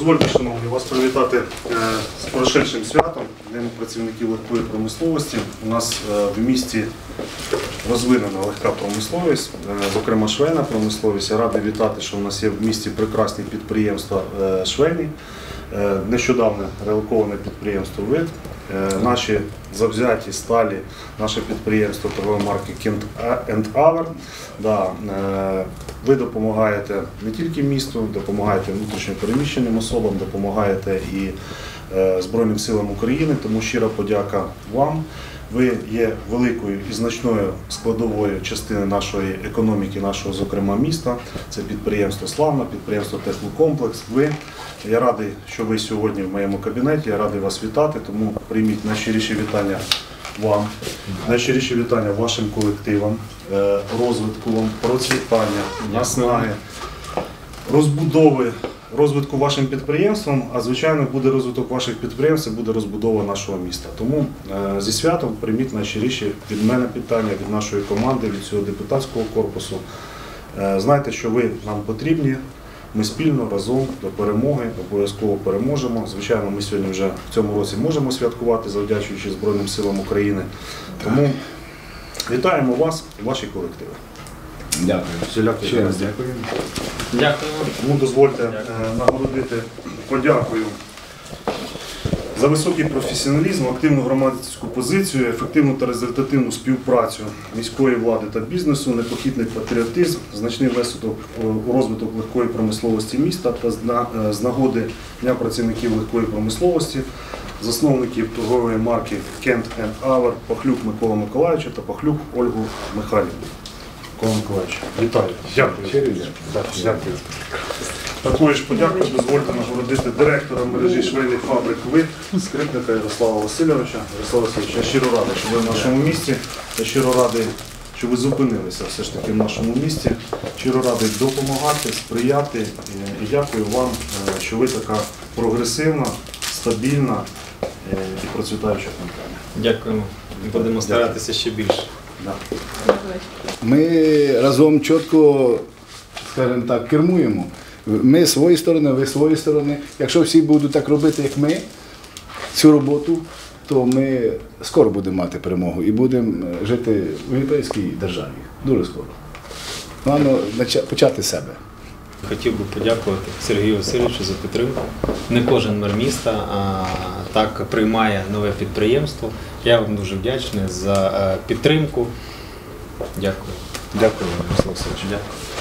Дозвольте, шановні, вас привітати з прошедшим святом, Днем працівників легкої промисловості. У нас в місті розвинена легка промисловість, зокрема швейна промисловість. Я радий вітати, що у нас є в місті прекрасні підприємства швейні. Нещодавно релоковане підприємство «Вид». Наші завзяті, сталі, наше підприємство торгової марки «Кент енд Авер». Ви допомагаєте не тільки місту, допомагаєте внутрішньо переміщеним особам, допомагаєте і Збройним силам України, тому щира подяка вам. Ви є великою і значною складовою частиною нашої економіки, нашого, зокрема, міста. Це підприємство «Славна», підприємство «Технокомплекс». Я радий, що ви сьогодні в моєму кабінеті, я радий вас вітати, тому прийміть найщиріші вітання вам, найщиріші вітання вашим колективам, розвитку вам, процвітання, наснаги, розбудови, розвитку вашим підприємствам, а звичайно буде розвиток ваших підприємств, буде розбудова нашого міста. Тому зі святом прийміть найщиріші від мене питання, від нашої команди, від цього депутатського корпусу. Знайте, що ви нам потрібні, ми спільно, разом до перемоги, обов'язково переможемо. Звичайно, ми сьогодні вже в цьому році можемо святкувати, завдячуючи Збройним силам України. Тому вітаємо вас і ваші колективи. Дякую. Ще раз дякую. Дякую. Тому дозвольте нагородити подякою за високий професіоналізм, активну громадську позицію, ефективну та результативну співпрацю міської влади та бізнесу, непохитний патріотизм, значний внесок у розвиток легкої промисловості міста та з нагоди Дня працівників легкої промисловості, засновників торгової марки «Кент енд Авер» Пахлюк Микола Миколайовича та Пахлюк Ольгу Михайлівну. Микола Миколайович, вітаю. Дякую. Дякую. Також подякую, дозвольте нагородити директора мережі швейних фабрик «Вид», Скрипника Ярослава Васильовича. Ярослав Васильович, я щиро радий, що ви в нашому місті. Я щиро радий, що ви зупинилися все ж таки в нашому місті. Щиро радий допомагати, сприяти. І дякую вам, що ви така прогресивна, стабільна і процвітаюча компанія. Дякуємо. Будемо старатися ще більше. Ми разом чітко, скажімо так, кермуємо. Ми з своєї сторони, ви з своєї сторони. Якщо всі будуть так робити, як ми, цю роботу, то ми скоро будемо мати перемогу і будемо жити в європейській державі. Дуже скоро. Головне почати з себе. Хотів би подякувати Сергію Васильовичу за підтримку. Не кожен мер міста так приймає нове підприємство. Я вам дуже вдячний за підтримку. Дякую. Дякую, Ярослав Васильович. Дякую.